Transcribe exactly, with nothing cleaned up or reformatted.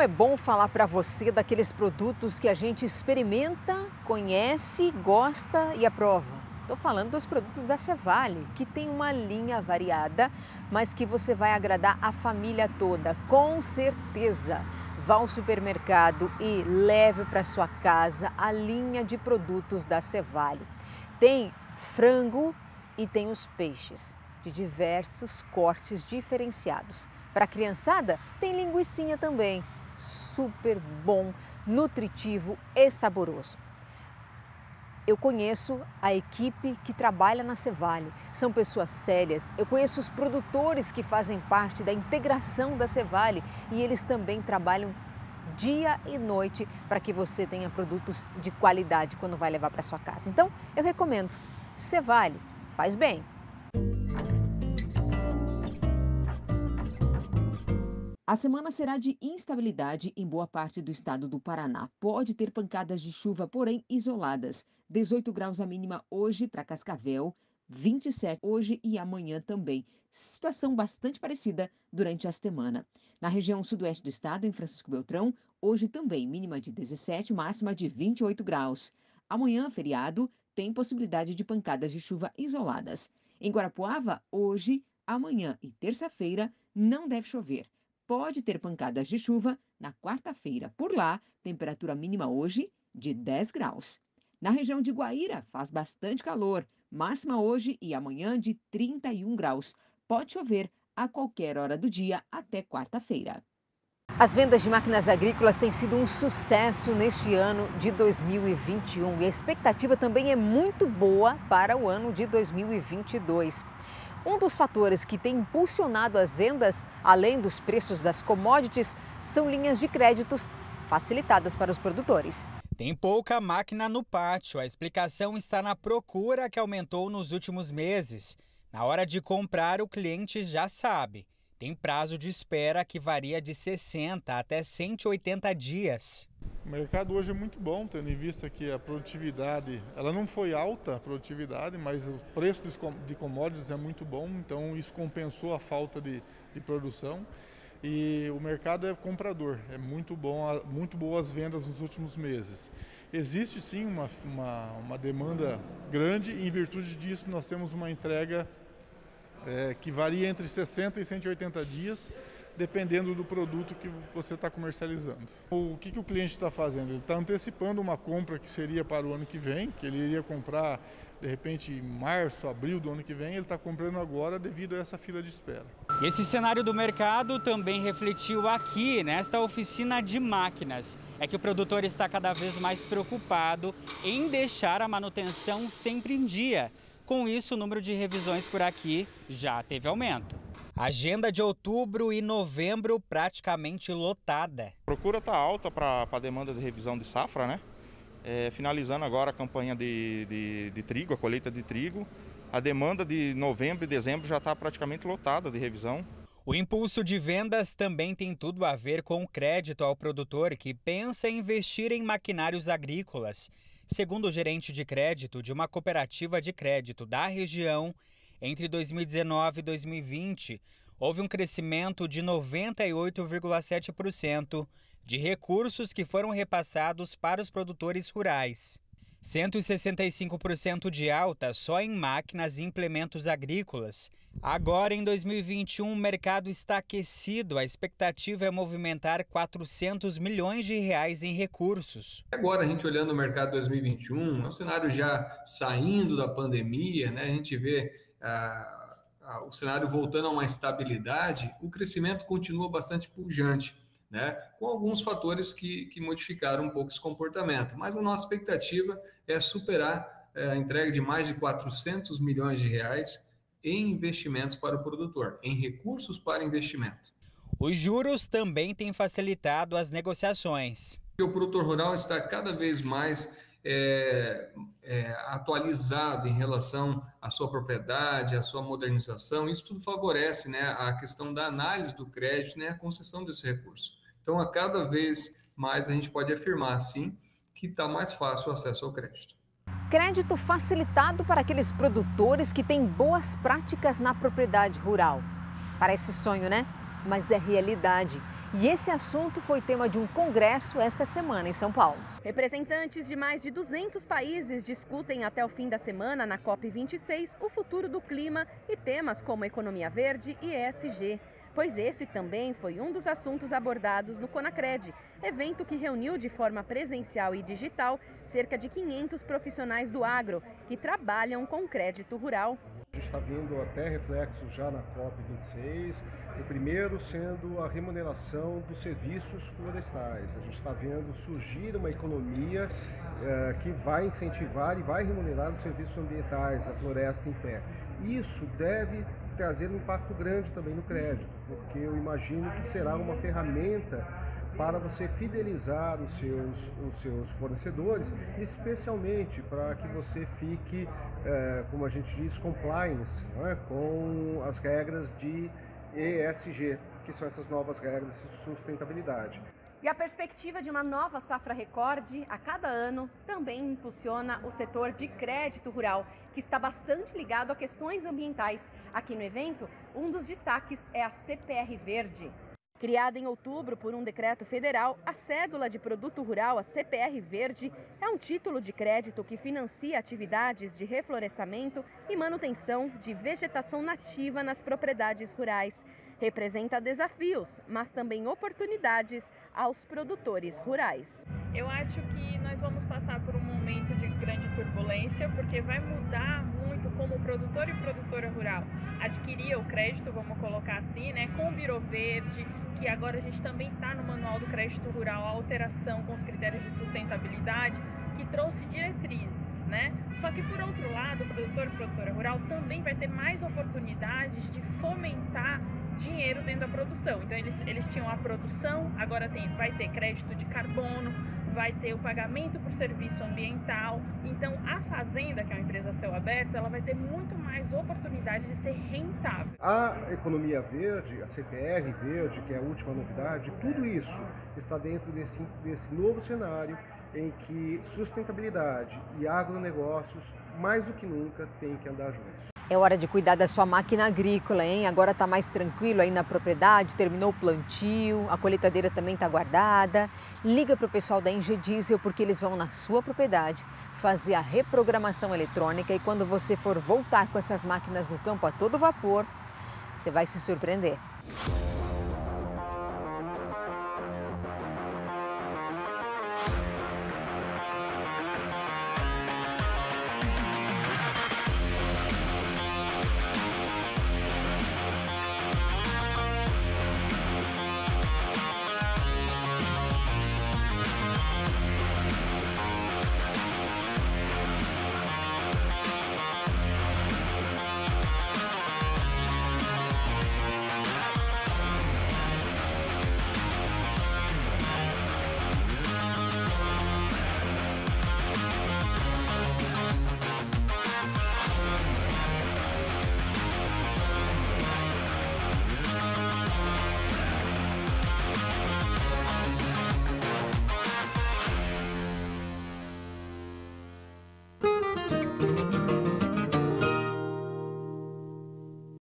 é bom falar para você daqueles produtos que a gente experimenta, conhece, gosta e aprova. Estou falando dos produtos da Cevale, que tem uma linha variada, mas que você vai agradar a família toda, com certeza. Vá ao supermercado e leve para sua casa a linha de produtos da Cevale. Tem frango e tem os peixes, de diversos cortes diferenciados. Para a criançada, tem linguicinha também. Super bom, nutritivo e saboroso. Eu conheço a equipe que trabalha na Cevale. São pessoas sérias. Eu conheço os produtores que fazem parte da integração da Cevale e eles também trabalham dia e noite para que você tenha produtos de qualidade quando vai levar para sua casa. Então, eu recomendo. Cevale, faz bem. A semana será de instabilidade em boa parte do estado do Paraná. Pode ter pancadas de chuva, porém isoladas. dezoito graus a mínima hoje para Cascavel, vinte e sete hoje e amanhã também. Situação bastante parecida durante a semana. Na região sudoeste do estado, em Francisco Beltrão, hoje também mínima de dezessete, máxima de vinte e oito graus. Amanhã, feriado, tem possibilidade de pancadas de chuva isoladas. Em Guarapuava, hoje, amanhã e terça-feira, não deve chover. Pode ter pancadas de chuva na quarta-feira. Por lá, temperatura mínima hoje de dez graus. Na região de Guaíra, faz bastante calor. Máxima hoje e amanhã de trinta e um graus. Pode chover a qualquer hora do dia até quarta-feira. As vendas de máquinas agrícolas têm sido um sucesso neste ano de dois mil e vinte e um. E a expectativa também é muito boa para o ano de dois mil e vinte e dois. Um dos fatores que tem impulsionado as vendas, além dos preços das commodities, são linhas de créditos facilitadas para os produtores. Tem pouca máquina no pátio. A explicação está na procura que aumentou nos últimos meses. Na hora de comprar, o cliente já sabe. Tem prazo de espera que varia de sessenta até cento e oitenta dias. O mercado hoje é muito bom, tendo em vista que a produtividade, ela não foi alta a produtividade, mas o preço de commodities é muito bom, então isso compensou a falta de, de produção. E o mercado é comprador, é muito bom, muito boas vendas nos últimos meses. Existe sim uma, uma, uma demanda grande e em virtude disso nós temos uma entrega é, que varia entre sessenta e cento e oitenta dias, dependendo do produto que você está comercializando. O que, que o cliente está fazendo? Ele está antecipando uma compra que seria para o ano que vem, que ele iria comprar de repente em março, abril do ano que vem, ele está comprando agora devido a essa fila de espera. Esse cenário do mercado também refletiu aqui, nesta oficina de máquinas. É que o produtor está cada vez mais preocupado em deixar a manutenção sempre em dia. Com isso, o número de revisões por aqui já teve aumento. Agenda de outubro e novembro praticamente lotada. A procura está alta para a demanda de revisão de safra, né? É, finalizando agora a campanha de, de, de trigo, a colheita de trigo. A demanda de novembro e dezembro já está praticamente lotada de revisão. O impulso de vendas também tem tudo a ver com o crédito ao produtor que pensa em investir em maquinários agrícolas. Segundo o gerente de crédito de uma cooperativa de crédito da região, entre dois mil e dezenove e dois mil e vinte, houve um crescimento de noventa e oito vírgula sete por cento de recursos que foram repassados para os produtores rurais. cento e sessenta e cinco por cento de alta só em máquinas e implementos agrícolas. Agora, em dois mil e vinte e um, o mercado está aquecido. A expectativa é movimentar quatrocentos milhões de reais em recursos. Agora, a gente olhando o mercado dois mil e vinte e um, é um cenário já saindo da pandemia, né? A gente vê ah, ah, o cenário voltando a uma estabilidade, o crescimento continua bastante pujante, né, com alguns fatores que, que modificaram um pouco esse comportamento. Mas a nossa expectativa é superar é, a entrega de mais de quatrocentos milhões de reais em investimentos para o produtor, em recursos para investimento. Os juros também têm facilitado as negociações. O produtor rural está cada vez mais é, é, atualizado em relação à sua propriedade, à sua modernização. Isso tudo favorece, né, a questão da análise do crédito, né, a concessão desse recurso. Então, a cada vez mais a gente pode afirmar, sim, que está mais fácil o acesso ao crédito. Crédito facilitado para aqueles produtores que têm boas práticas na propriedade rural. Parece sonho, né? Mas é realidade. E esse assunto foi tema de um congresso esta semana em São Paulo. Representantes de mais de duzentos países discutem até o fim da semana, na COP vinte e seis, o futuro do clima e temas como economia verde e E S G. Pois esse também foi um dos assuntos abordados no Conacred, evento que reuniu de forma presencial e digital cerca de quinhentos profissionais do agro que trabalham com crédito rural. A gente está vendo até reflexos já na COP vinte e seis, o primeiro sendo a remuneração dos serviços florestais. A gente está vendo surgir uma economia eh, que vai incentivar e vai remunerar os serviços ambientais, a floresta em pé. Isso deve trazer um impacto grande também no crédito, porque eu imagino que será uma ferramenta para você fidelizar os seus, os seus fornecedores, especialmente para que você fique, é, como a gente diz, compliance, né, com as regras de E S G, que são essas novas regras de sustentabilidade. E a perspectiva de uma nova safra recorde a cada ano também impulsiona o setor de crédito rural, que está bastante ligado a questões ambientais. Aqui no evento, um dos destaques é a C P R Verde. Criada em outubro por um decreto federal, a Cédula de Produto Rural, a C P R Verde, é um título de crédito que financia atividades de reflorestamento e manutenção de vegetação nativa nas propriedades rurais. Representa desafios, mas também oportunidades aos produtores rurais. Eu acho que nós vamos passar por um momento de grande turbulência, porque vai mudar muito como o produtor e produtora rural adquiria o crédito, vamos colocar assim, né, com o Biro Verde, que agora a gente também está no Manual do Crédito Rural, a alteração com os critérios de sustentabilidade, que trouxe diretrizes, né? Só que, por outro lado, o produtor e produtora rural também vai ter mais oportunidades de fomentar dinheiro dentro da produção. Então eles, eles tinham a produção, agora tem, vai ter crédito de carbono, vai ter o pagamento por serviço ambiental. Então a fazenda, que é uma empresa a céu aberto, ela vai ter muito mais oportunidade de ser rentável. A economia verde, a C P R verde, que é a última novidade, tudo isso está dentro desse, desse novo cenário em que sustentabilidade e agronegócios, mais do que nunca, têm que andar juntos. É hora de cuidar da sua máquina agrícola, hein? Agora está mais tranquilo aí na propriedade, terminou o plantio, a colheitadeira também está guardada. Liga para o pessoal da Engie Diesel, porque eles vão na sua propriedade fazer a reprogramação eletrônica e quando você for voltar com essas máquinas no campo a todo vapor, você vai se surpreender.